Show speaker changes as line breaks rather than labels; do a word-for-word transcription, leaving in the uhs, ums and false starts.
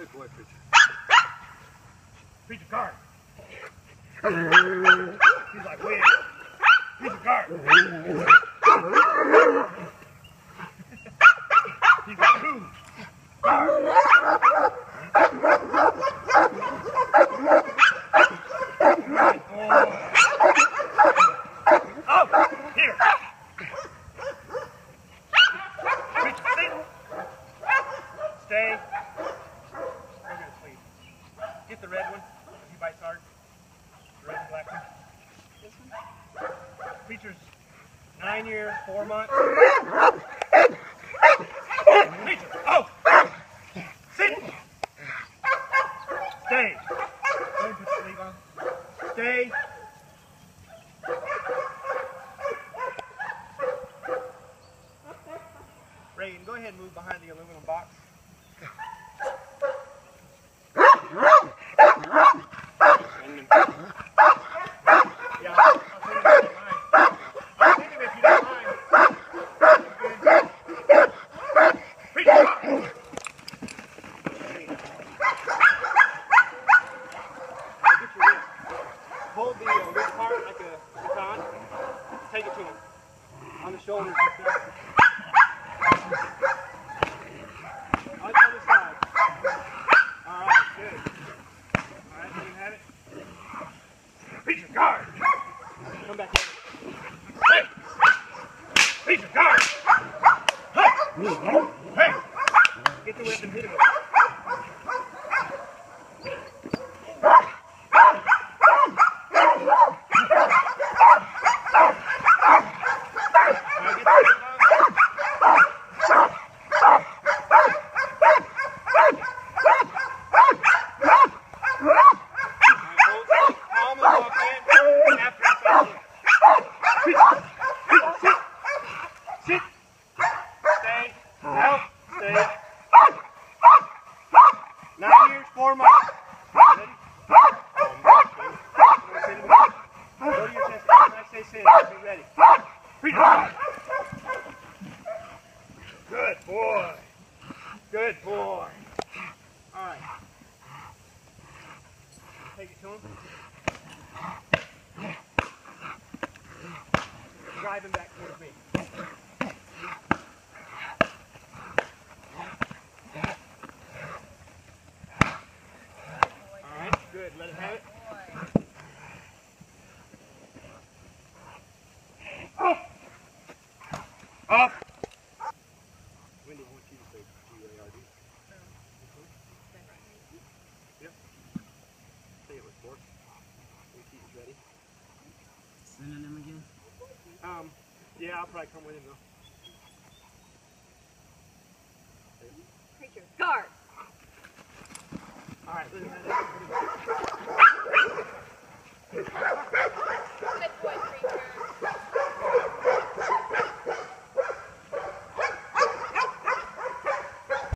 Good boy, Preacher.
Preacher, guard. He's like, win. Preacher, guard. He's like, who? Guard. Oh, here. Preacher, sit. Stay. We're going to sleep. Get the red one. You bite hard. The red and black one. This one? Preacher's nine years, four months. Preacher, oh! Sit! Stay. Go ahead and put the sleeve on. Stay. Reagan, go ahead and move behind the aluminum box. Yeah, I'll send him if you don't mind. I'll send him if you don't mind. Preacher, come hold the uh, red part like a baton. Take it to him. On the shoulders and stuff. On the other side. Alright, good. Alright, let him have it. Preacher, guard! Come back here. Hey! Preacher, guard! Hey! Hey! Get the whip and hit him with it. Sit. Stay. Out. Stay. Nine years, four months. Ready? Go to your chest. When I say sit, be ready. Preacher. Good boy. Good boy. All right. Take it to him. Drive him back towards me. Alright, good. Let him have it. Off! Off! Wendy, I want you to say G A R D. Yep. Say it with force. When Keaton's ready.
Sending him again?
Um, yeah, I'll probably come with him though.
Preacher, guard!
Alright, let him have it.